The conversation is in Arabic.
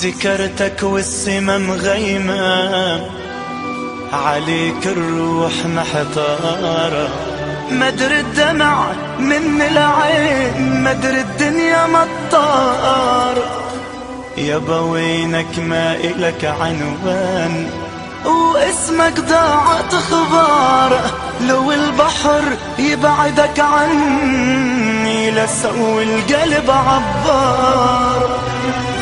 ذكرتك والسما مغيمة، عليك الروح محتارة، مدري الدمع من العين، مدري الدنيا مطارة. يابا وينك ما إلك عنوان، واسمك ضاعت اخباره، لو البحر يبعدك عني لسوي القلب عبار.